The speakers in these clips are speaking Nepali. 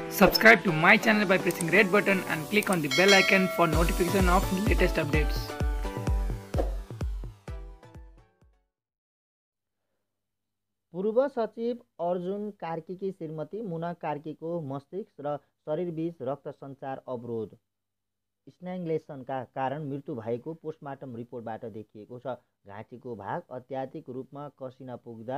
Subscribe to my channel by pressing red button and click on the bell icon for notification of latest updates. पूर्व सचिव अर्जुन कार्कीकी श्रीमती मुना कार्कीको मस्तिष्क र शरीरबीच रक्त सञ्चार अवरोध स्ट्र्याङ्गुलेसनका कारण मृत्यु भएको पोस्टमार्टम रिपोर्टबाट देखिएको छ। घाँटीको भाग अत्याधिक रूपमा कसिन पुग्दा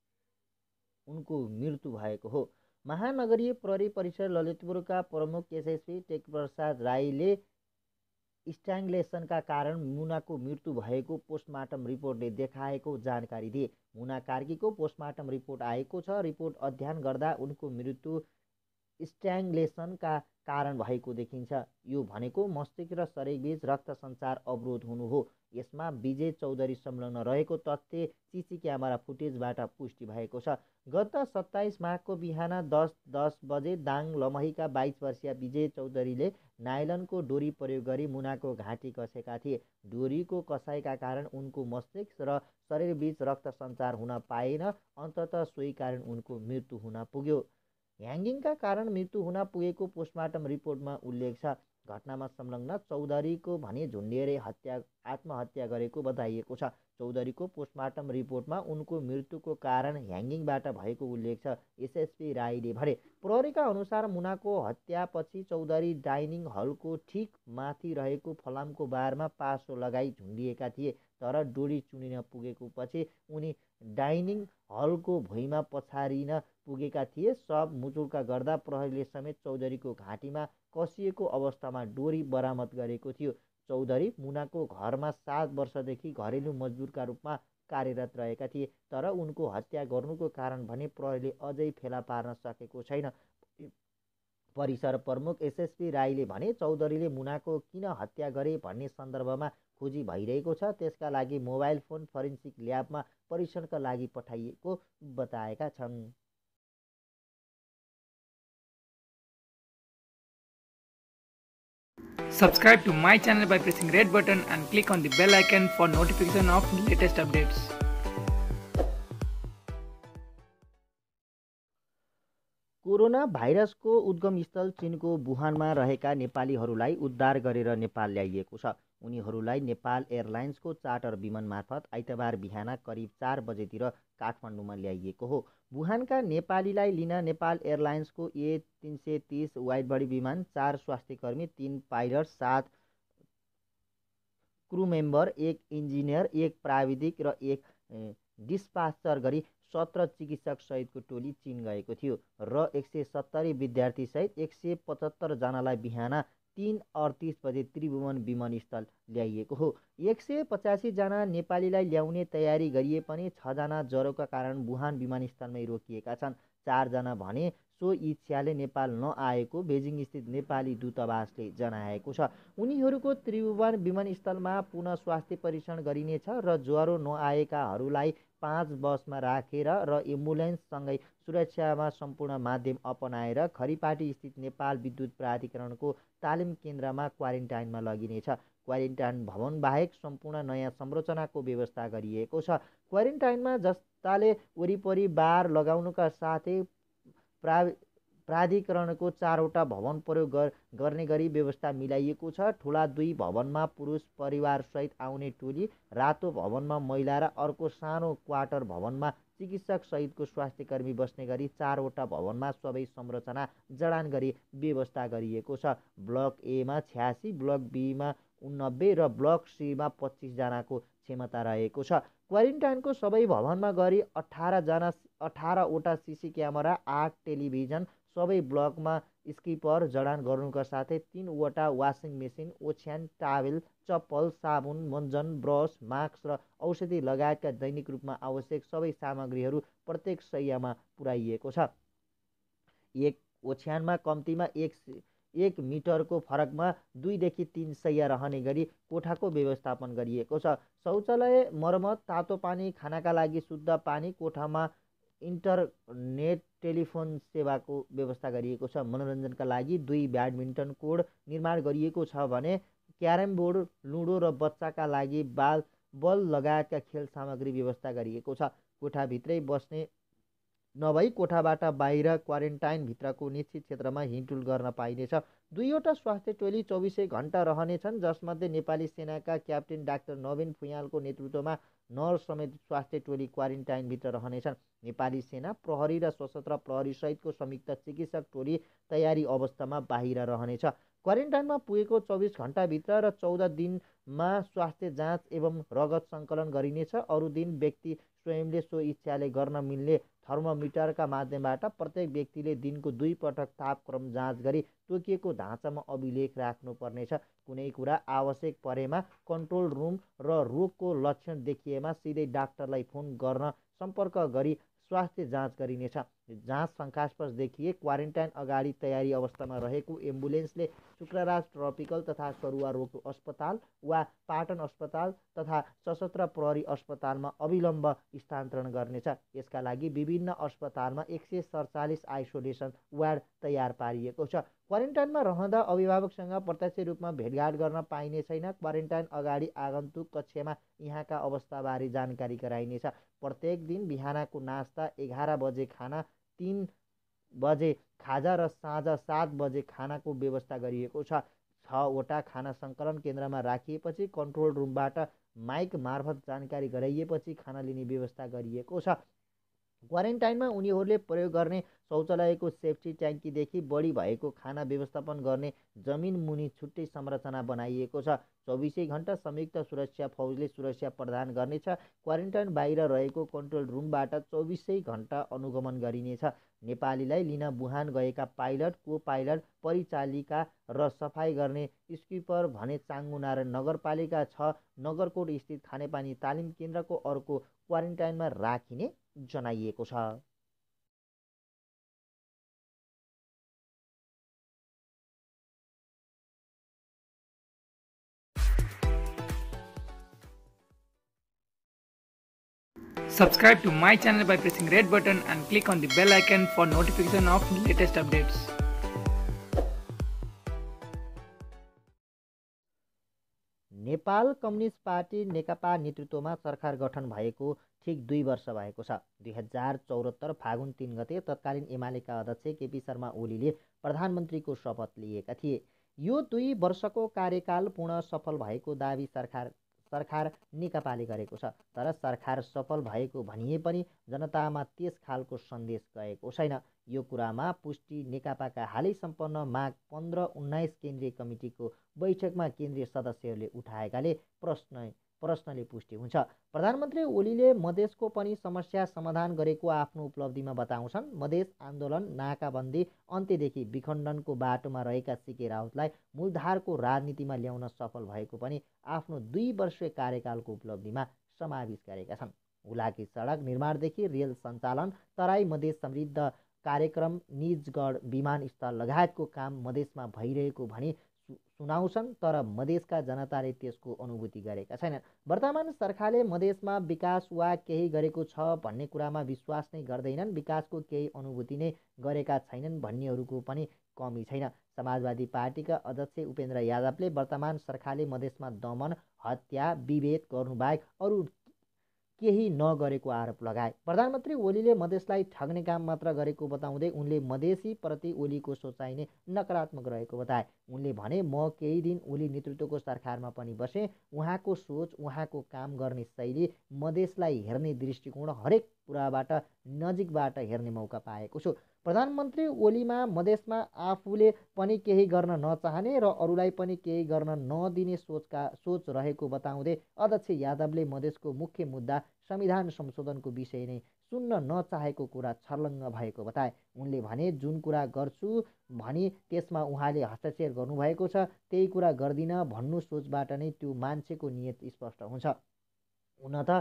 उनको मृत्यु भएको हो। महानगरीय प्रहरी परिसर ललितपुरका प्रमुख एसएसपी टेकप्रसाद राईले स्ट्र्याङ्गुलेसनका कारण मुनाको मृत्यु भएको पोस्टमार्टम रिपोर्टले देखाएको जानकारी दिए। मुना कार्कीको पोस्टमार्टम रिपोर्ट आएको छ। रिपोर्ट अध्ययन गर्दा उनको मृत्यु स्ट्र्याङ्गुलेसनका कारण भएको देखिन्छ। यो भनेको मस्तिष्क र शरीरबीच रक्त सञ्चार अवरोध हुनु हो। यसमा विजय चौधरी संलग्न रहेको तथ्य सीसी क्यामेरा फुटेजबाट पुष्टि भएको छ। गत 27 माघको बिहान 10:10 बजे दाङ लमहीका 22 वर्षीय विजय चौधरीले नाइलनको डोरी प्रयोग गरी मुनाको घाँटी कसेका थिए। डोरीको कसाइका कारण उनको मस्तिष्क र शरीरबीच रक्त सञ्चार हुन पाएन। अन्ततः सोही कारण उनको मृत्यु हुन पुग्यो। ह्याङ्गिङका कारण मृत्यु हुन पुगेको पोस्टमार्टम रिपोर्टमा उल्लेख छ। घटनामा संलग्न चौधरीको भने झुन्डिएर आत्महत्या गरेको बताइएको छ। चौधरीको पोस्टमार्टम रिपोर्टमा उनको मृत्युको कारण ह्याङ्गिङबाट भएको उल्लेख छ। एसएसपी राईले भने प्रहरीका अनुसार मुनाको हत्यापछि चौधरी डाइनिङ हलको ठिक माथि रहेको फलामको बारमा पासो लगाई झुन्डिएका थिए। तर डोरी चुनिन पुगेको पछि उनी डाइनिङ हलको भुइँमा पछारिन पुगेका थिए। शव मुचुल्का गर्दा प्रहरीले समेत चौधरीको घाँटीमा कसिएको अवस्थामा डोरी बरामद गरेको थियो। चौधरी मुनाको घरमा 7 वर्षदेखि घरेलु मजदुरका रूपमा कार्यरत रहेका थिए। तर उनको हत्या गर्नुको कारण भने प्रहरीले अझै फेला पार्न सकेको छैन। परिसर प्रमुख एसएसपी राईले भने चौधरीले मुनाको किन हत्या गरे भन्ने सन्दर्भमा खोजी भइरहेको छ। त्यसका लागि मोबाइल फोन फरेन्सिक ल्याबमा परीक्षणका लागि पठाइएको बताएका छन्। Subscribe to my channel by pressing red button and click on the bell icon for notification of latest updates. Corona भाइरसको उद्गमस्थल चीनको वुहानमा रहेका नेपालीहरूलाई उद्धार गरेर नेपाल ल्याइएको छ। उनीहरूलाई नेपाल एयरलाइन्सको चार्टर विमान मार्फत आइतबार बिहान करिब 4 बजेतिर काठमाडौँमा ल्याइएको हो। वुहानका नेपालीलाई लिन नेपाल एयरलाइन्सको A330 वाइडबडी विमान 4 स्वास्थ्यकर्मी, 3 पाइलट, 7 क्रू मेम्बर, 1 इन्जिनियर, 1 प्राविधिक र 1 डिस्पाचर गरी 17 चिकित्सक सहितको टोली चीन गएको थियो र 170 विद्यार्थीसहित 175 जनालाई बिहान 3:38 बजे त्रिभुवन विमानस्थल ल्याइएको हो। 185 जना नेपालीलाई ल्याउने तयारी गरिए पनि 6 जना ज्वरोका कारण वुहान विमानस्थलमै रोकिएका छन्। 4 जना भने सो इच्छाले नेपाल नआएको बेजिङ स्थित नेपाली दूतावासले जनाएको छ। उनीहरूको त्रिभुवन विमानस्थलमा पुनः स्वास्थ्य परीक्षण गरिनेछ र ज्वरो नआएकाहरूलाई 5 बसमा राखेर र एम्बुलेन्ससँगै सुरक्षामा सम्पूर्ण माध्यम अपनाएर खरिपाटी स्थित नेपाल विद्युत प्राधिकरणको तालिम केन्द्रमा क्वारेन्टाइनमा लगिनेछ। क्वारेन्टाइन भवन बाहेक सम्पूर्ण नयाँ संरचनाको व्यवस्था गरिएको छ। क्वारेन्टाइनमा जस्ताले वरिपरि बार लगाउनुका साथै प्राधिकरणको 4वटा भवन प्रयोग गर्ने गरी व्यवस्था मिलाइएको छ। ठुला 2 भवनमा पुरुष परिवारसहित आउने टोली, रातो भवनमा महिला र अर्को सानो क्वार्टर भवनमा चिकित्सक सहितको स्वास्थ्यकर्मी बस्ने गरी 4वटा भवनमा सबै संरचना जडान गरी व्यवस्था गरिएको छ। ब्लक ए मा 86, ब्लक बी मा 89 र ब्लक सी मा 25 जनाको क्षमता रहेको छ। क्वारेन्टाइनको सबै भवनमा गरी 18वटा सीसी क्यामेरा, 8 टेलिभिजन, सबै ब्लकमा स्किपर जडान गर्नुका साथै 3वटा वासिङ मेसिन, ओछ्यान, टावेल, चप्पल, साबुन, मञ्जन, ब्रस, मास्क र औषधि लगायतका दैनिक रूपमा आवश्यक सबै सामग्रीहरू प्रत्येक शय्यामा पुर्याइएको छ। एक ओछ्यानमा कम्तीमा 1 मिटरको फरकमा 2 देखि 3 शय्या रहने गरी कोठाको व्यवस्थापन गरिएको छ। शौचालय मर्मत, तातो पानी, खानाका लागि शुद्ध पानी, कोठामा इन्टरनेट टेलिफोन सेवाको व्यवस्था गरिएको छ। मनोरञ्जनका लागि 2 ब्याडमिन्टन कोर्ट निर्माण गरिएको छ भने क्यारम बोर्ड, लुडो र बच्चाका लागि बल लगायतका खेल सामग्री व्यवस्था गरिएको छ। कोठाभित्रै बस्ने नभई कोठाबाट बाहिर क्वारेन्टाइनभित्रको निश्चित क्षेत्रमा हिँडडुल गर्न पाइनेछ। 2वटा स्वास्थ्य टोली 24 घण्टा रहनेछन्, जसमध्ये नेपाली सेनाका क्याप्टेन डाक्टर नवीन फुयालको नेतृत्वमा नर्स समेत स्वास्थ्य टोली क्वारेन्टाइनभित्र रहनेछन्। नेपाली सेना, प्रहरी र सशस्त्र प्रहरीसहितको संयुक्त चिकित्सक टोली तयारी अवस्थामा बाहिर रहनेछ। क्वारेन्टाइनमा पुगेको 24 घण्टाभित्र र 14 दिनमा स्वास्थ्य जाँच एवं रगत सङ्कलन गरिनेछ। अरू दिन व्यक्ति स्वयंले सो इच्छाले गर्न मिल्ने थर्मोमिटरका माध्यमबाट प्रत्येक व्यक्तिले दिनको 2 पटक तापक्रम जाँच गरी तोकिएको ढाँचामा अभिलेख राख्नुपर्नेछ। कुनै कुरा आवश्यक परेमा कन्ट्रोल रुम र रोगको लक्षण देखिएमा सिधै डाक्टरलाई फोन गर्न सम्पर्क गरी स्वास्थ्य जाँच गरिनेछ। जाँच शङ्कास्पद देखिए क्वारेन्टाइन अगाडि तयारी अवस्थामा रहेको एम्बुलेन्सले शुक्रराज ट्रपिकल तथा सरुवा रोग अस्पताल वा पाटन अस्पताल तथा सशस्त्र प्रहरी अस्पतालमा अविलम्ब स्थानान्तरण गर्नेछ। यसका लागि विभिन्न अस्पतालमा 147 आइसोलेसन वार्ड तयार पारिएको छ। क्वारेन्टाइनमा रहँदा अभिभावकसँग प्रत्यक्ष रूपमा भेटघाट गर्न पाइने छैन। क्वारेन्टाइन अगाडि आगन्तुक कक्षमा यहाँका अवस्थाबारे जानकारी गराइनेछ। प्रत्येक दिन बिहानको नास्ता, 11 बजे खाना, 3 बजे खाजा र साँझ 7 बजे खानाको व्यवस्था गरिएको छ। 6वटा खाना सङ्कलन केन्द्रमा राखिएपछि कन्ट्रोल रुमबाट माइक मार्फत जानकारी गराइएपछि खाना लिने व्यवस्था गरिएको छ। क्वारेन्टाइनमा उनीहरूले प्रयोग गर्ने शौचालयको सेफ्टी ट्याङ्कीदेखि बढी भएको खाना व्यवस्थापन गर्ने जमिन मुनि छुट्टै संरचना बनाइएको छ। 24 घण्टा संयुक्त सुरक्षा फौजले सुरक्षा प्रदान गर्नेछ। क्वारेन्टाइन बाहिर रहेको कन्ट्रोल रुमबाट 24 घण्टा अनुगमन गरिनेछ। नेपालीलाई लिन वुहान गएका पाइलट, को पाइलट, परिचालिका र सफाई गर्ने स्किपर भने चाङ्गुनारायण नगरपालिका 6 नगरकोट स्थित खानेपानी तालिम केन्द्रको अर्को क्वारेन्टाइनमा राखिने जनाइएको छ। Subscribe to my channel by pressing red button and click on the bell icon for notification of latest updates. Nepal communist party नेकपा नेतृत्वमा सरकार गठन भएको ठिक 2 वर्ष भएको छ। 2074 फागुन 3 गते तत्कालीन एमालेका अध्यक्ष केपी शर्मा ओलीले प्रधानमन्त्रीको शपथ लिएका थिए। यो 2 वर्षको कार्यकाल पूर्ण सफल भएको दावी सरकार नेकपाले गरेको छ। तर सरकार सफल भएको भनिए पनि जनतामा त्यस खालको सन्देश गएको छैन। यो कुरामा पुष्टि नेकपाका हालै सम्पन्न माघ 15-19 केन्द्रीय कमिटीको बैठकमा केन्द्रीय सदस्यहरूले उठाएकाले प्रश्नले पुष्टि हुन्छ। प्रधानमन्त्री ओलीले मधेसको पनि समस्या समाधान गरेको आफ्नो उपलब्धिमा बताउँछन्। मधेस आन्दोलन, नाकाबन्दी अन्त्यदेखि विखण्डनको बाटोमा रहेका सीके राउतलाई मूलधारको राजनीतिमा ल्याउन सफल भएको पनि आफ्नो 2 वर्षीय कार्यकालको उपलब्धिमा समावेश गरेका छन्। हुलाकी सडक निर्माणदेखि रेल सञ्चालन, तराई मधेस समृद्ध कार्यक्रम, निजगढ विमानस्थल लगायतको काम मधेसमा भइरहेको भनी सुनाउँछन्। तर मधेसका जनताले त्यसको अनुभूति गरेका छैनन्। वर्तमान सरकारले मधेसमा विकास वा केही गरेको छ भन्ने कुरामा विश्वास नै गर्दैनन्। विकासको केही अनुभूति नै गरेका छैनन् भन्नेहरूको पनि कमी छैन। समाजवादी पार्टीका अध्यक्ष उपेन्द्र यादवले वर्तमान सरकारले मधेसमा दमन, हत्या, विभेद गर्नुबाहेक अरू केही नगरेको आरोप लगाए। प्रधानमन्त्री ओलीले मधेसलाई ठग्ने काम मात्र गरेको बताउँदै उनले मधेसी प्रति ओलीको सोचाइ नै नकारात्मक रहेको बताए। उनले भने, म केही दिन ओली नेतृत्वको सरकारमा पनि बसेँ। उहाँको सोच, उहाँको काम गर्ने शैली, मधेसलाई हेर्ने दृष्टिकोण, हरेक कुराबाट नजिकबाट हेर्ने मौका पाएको छु। प्रधानमन्त्री ओलीमा मधेसमा आफूले पनि केही गर्न नचाहने र अरूलाई पनि केही गर्न नदिने सोच रहेको बताउँदै अध्यक्ष यादवले मधेसको मुख्य मुद्दा संविधान संशोधनको विषय नै सुन्न नचाहेको कुरा छर्लङ्ग भएको बताए। उनले भने, जुन कुरा गर्छु भनी त्यसमा उहाँले हस्तक्षेप गर्नुभएको छ, त्यही कुरा गर्दिन भन्नु सोचबाट नै त्यो मान्छेको नियत स्पष्ट हुन्छ। हुन त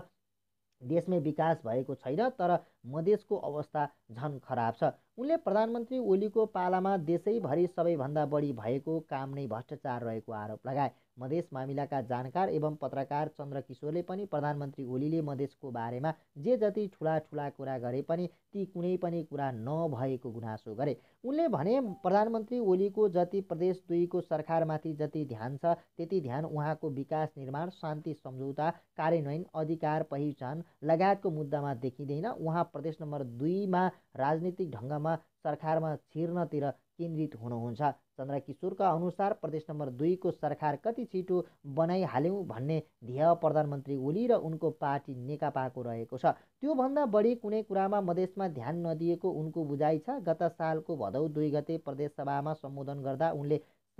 देशमै विकास भएको छैन, तर मधेसको अवस्था झन खराब छ। उनले प्रधानमन्त्री ओलीको पालामा देशैभरि सबैभन्दा बढी भएको काम नै भ्रष्टाचार रहेको आरोप लगाए। मधेस मामिलाका जानकार एवं पत्रकार चन्द्र किशोरले पनि प्रधानमन्त्री ओलीले मधेसको बारेमा जे जति ठुला कुरा गरे पनि ती कुनै पनि कुरा नभएको गुनासो गरे। उनले भने, प्रधानमन्त्री ओलीको जति प्रदेश 2 को सरकारमाथि जति ध्यान छ, त्यति ध्यान उहाँको विकास निर्माण, शान्ति सम्झौता कार्यान्वयन, अधिकार पहिचान लगायतको मुद्दामा देखिँदैन। उहाँ प्रदेश नम्बर 2मा राजनीतिक ढङ्गमा सरकारमा छिर्नतिर केन्द्रित हुनुहुन्छ। चन्द्रकिशोरका अनुसार प्रदेश नम्बर 2को सरकार कति छिटो बनाइहाल्यौँ भन्ने ध्येय प्रधानमन्त्री ओली र उनको पार्टी नेकपाको रहेको छ। त्योभन्दा बढी कुनै कुरामा मधेसमा ध्यान नदिएको उनको बुझाइ छ। गत सालको भदौ 2 गते प्रदेशसभामा सम्बोधन गर्दा उनले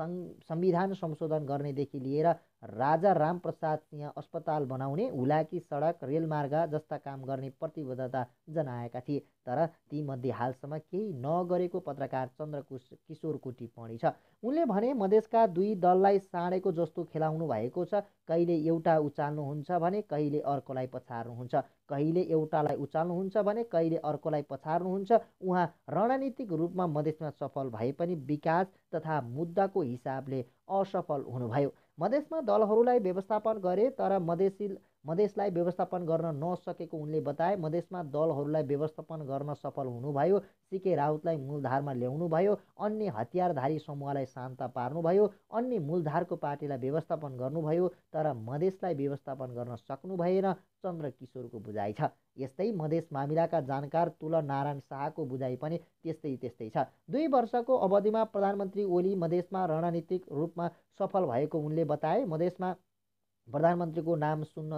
संविधान संशोधन गर्नेदेखि लिएर राजा रामप्रसाद सिंह अस्पताल बनाउने, हुलाकी सडक, रेलमार्ग जस्ता काम गर्ने प्रतिबद्धता जनाएका थिए। तर तीमध्ये हालसम्म केही नगरेको पत्रकार चन्द्रकिशोरको टिप्पणी छ। उनले भने मधेसका दुई दललाई साँडेको जस्तो खेलाउनु भएको छ। कहिले एउटा उचाल्नुहुन्छ भने कहिले अर्कोलाई पछार्नुहुन्छ, कहिले एउटालाई उचाल्नुहुन्छ भने कहिले अर्कोलाई पछार्नुहुन्छ। उहाँ रणनीतिक रूपमा मधेसमा सफल भए पनि विकास तथा मुद्दाको हिसाबले असफल हुनुभयो। मधेसमा दलहरूलाई व्यवस्थापन गरे तर मधेसलाई व्यवस्थापन गर्न नसकेको उनले बताए। मधेसमा दलहरूलाई व्यवस्थापन गर्न सफल हुनुभयो। सीके राउतलाई मूलधारमा ल्याउनुभयो, अन्य हतियारधारी समूहलाई शान्त पार्नुभयो, अन्य मूलधारको पार्टीलाई व्यवस्थापन गर्नुभयो, तर मधेसलाई व्यवस्थापन गर्न सक्नु भएन, चन्द्रकिशोरको बुझाइ छ। यस्तै मधेस मामिलाका जानकार तुलन नारायण शाहको बुझाइ पनि त्यस्तै छ। 2 वर्षको अवधिमा प्रधानमन्त्री ओली मधेसमा रणनीतिक रूपमा सफल भएको उनले बताए। मधेसमा प्रधानमन्त्रीको नाम सुन्न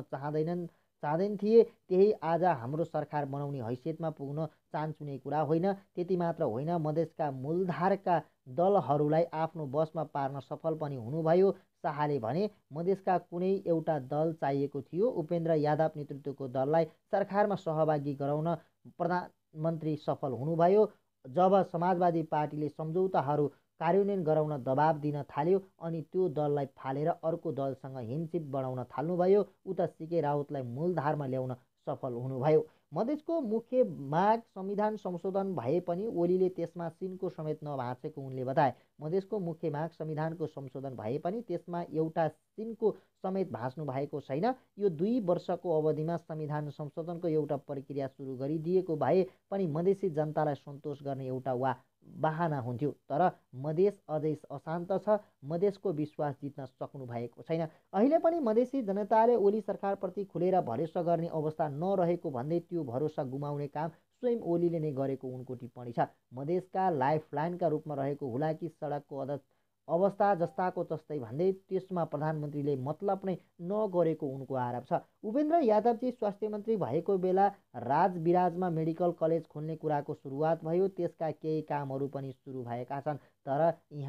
चाहँदैन थिए, त्यही आज हाम्रो सरकार बनाउने हैसियतमा पुग्न चान्चुने कुरा होइन। त्यति मात्र होइन, मधेसका मूलधारका दलहरूलाई आफ्नो बसमा पार्न सफल पनि हुनुभयो। शाहले भने मधेसका कुनै एउटा दल चाहिएको थियो। उपेन्द्र यादव नेतृत्वको दललाई सरकारमा सहभागी गराउन प्रधानमन्त्री सफल हुनुभयो। जब समाजवादी पार्टीले सम्झौताहरू कार्यान्वयन गराउन दबाब दिन थाल्यो अनि त्यो दललाई फालेर अर्को दलसँग हिमचिप बढाउन थाल्नुभयो, उता सीके राउतलाई मूलधारमा ल्याउन सफल हुनुभयो। मधेसको मुख्य माग संविधान संशोधन भए पनि ओलीले त्यसमा सिनको समेत नभाँचेको उनले बताए। मधेसको मुख्य माग संविधानको संशोधन भए पनि त्यसमा एउटा सिनको समेत भाँच्नु भएको छैन। यो 2 वर्षको अवधिमा संविधान संशोधनको एउटा प्रक्रिया सुरु गरिदिएको भए पनि मधेसी जनतालाई सन्तोष गर्ने एउटा बहाना हुन्थ्यो। तर मधेस अझै अशान्त छ, मधेसको विश्वास जित्न सक्नु भएको छैन। अहिले पनि मधेसी जनताले ओली सरकारप्रति खुलेर भरोसा गर्ने अवस्था नरहेको भन्दै त्यो भरोसा गुमाउने काम स्वयं ओलीले नै गरेको उनको टिप्पणी छ। मधेसका लाइफलाइनका रूपमा रहेको हुलाकी सडकको अवस्था जस्ताको तस्तै भन्दै त्यसमा प्रधानमन्त्रीले मतलब नै नगरेको उनको आरोप छ। उपेन्द्र यादवजी स्वास्थ्य मन्त्री भएको बेला राजविराजमा मेडिकल कलेज खोल्ने कुराको सुरुवात भयो। त्यसका केही कामहरू पनि सुरु भएका छन्, तर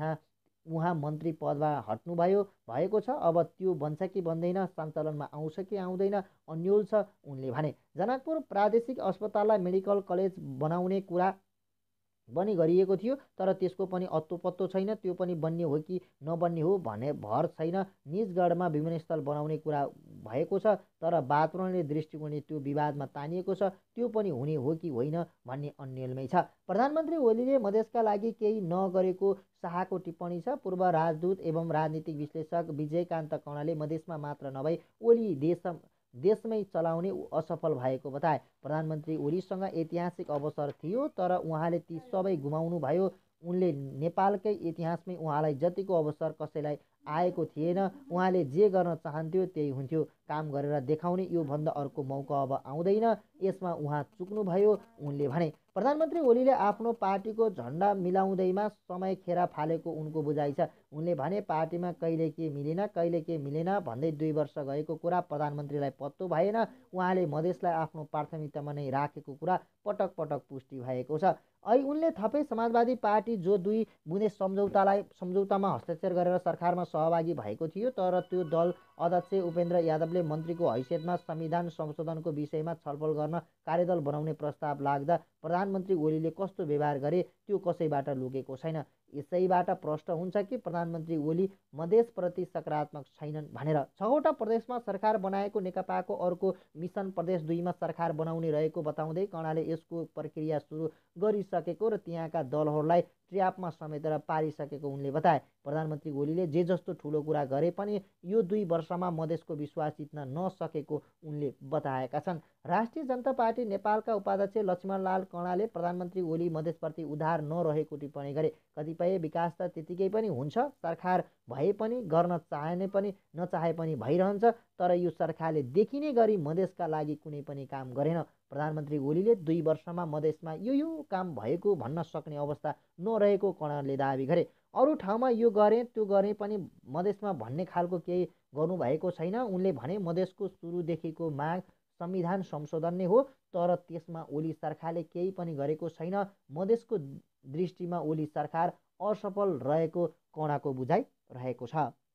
उहाँ मन्त्री पदमा हट्नुभएको छ। अब त्यो बन्छ कि बन्दैन, सञ्चालनमा आउँछ कि आउँदैन, अन्यल छ उनले भने। जनकपुर प्रादेशिक अस्पताललाई मेडिकल कलेज बनाउने कुरा पनि गरिएको थियो, तर त्यसको पनि अत्तो-पत्तो छैन। त्यो पनि बन्ने हो कि नबन्ने हो भने भर छैन। निजगढमा विमानस्थल बनाउने कुरा भएको छ, तर वातावरणीय दृष्टिकोणले त्यो विवादमा तानिएको छ। त्यो पनि हुने हो कि होइन भन्ने अन्यलमै छ। प्रधानमन्त्री ओलीले मधेसका लागि केही नगरेको शाहको टिप्पणी छ। पूर्व राजदूत एवं राजनीतिक विश्लेषक विजयकान्त कर्णले मधेसमा मात्र नभई ओली देशमै चलाउने असफल भएको बताए। प्रधानमन्त्री ओलीसँग ऐतिहासिक अवसर थियो, तर उहाँले ती सबै गुमाउनु भयो। उनले नेपालकै इतिहासमै उहाँलाई जतिको अवसर कसैलाई आएको थिएन। उहाँले जे गर्न चाहन्थ्यो त्यही हुन्थ्यो, काम गरेर देखाउने। यो भन्दा अर्को मौका अब आउँदैन, यसमा उहाँ चुक्नुभयो उनले भने। प्रधानमन्त्री ओलीले आफ्नो पार्टीको झण्डा मिलाउँदैमा समय खेर फालेको उनको बुझाइ छ। उनले भने पार्टीमा कहिले के मिलेन, कहिले के मिलेन भन्दै 2 वर्ष गएको कुरा प्रधानमन्त्रीलाई पत्तो भएन। उहाँले मधेसलाई आफ्नो प्राथमिकतामा नै राखेको कुरा पटक पटक पुष्टि भएको छ। उनले थपे समाजवादी पार्टी जो 2 बुँदे सम्झौतामा हस्ताक्षर गरेर सरकारमा सहभागी भएको थियो, तर त्यो दल अध्यक्ष उपेन्द्र यादवले मन्त्रीको हैसियतमा संविधान संशोधनको विषयमा छलफल गर्न कार्यदल बनाउने प्रस्ताव लाग्दा प्रधानमन्त्री ओलीले कस्तो व्यवहार गरे त्यो कसैबाट लुकेको छैन। यसैबाट प्रश्न हुन्छ कि प्रधानमन्त्री ओली मधेसप्रति सकारात्मक छैनन् भनेर। 6वटा प्रदेशमा सरकार बनाएको नेकपाको अर्को मिसन प्रदेश 2मा सरकार बनाउने रहेको बताउँदै कर्णाले यसको प्रक्रिया सुरु गरिसकेको र त्यहाँका दलहरूलाई ट्र्यापमा समेटेर पारिसकेको उनले बताए। प्रधानमन्त्री ओलीले जे जस्तो ठुलो कुरा गरे पनि यो 2 वर्षमा मधेसको विश्वास जित्न नसकेको उनले बताएका छन्। राष्ट्रिय जनता पार्टी नेपालका उपाध्यक्ष लक्ष्मणलाल कर्णाले प्रधानमन्त्री ओली मधेसप्रति उदार नरहेको टिप्पणी गरे। कतिपय विकास त त्यतिकै पनि हुन्छ, सरकार भए पनि गर्न चाहे पनि नचाहे पनि भइरहन्छ, तर यो सरकारले देखिने गरी मधेसका लागि कुनै पनि काम गरेन। प्रधानमन्त्री ओलीले 2 वर्षमा मधेसमा यो काम भएको भन्न सक्ने अवस्था नरहेको कणले दाबी गरे। अरू ठाउँमा यो गरेँ त्यो गरेँ पनि मधेसमा भन्ने खालको केही गर्नुभएको छैन। उनले भने मधेसको सुरुदेखिको माग संविधान संशोधन नै हो, तर त्यसमा ओली सरकारले केही पनि गरेको छैन। मधेसको दृष्टिमा ओली सरकार असफल रहेको कणाको बुझाइ रहेको छ।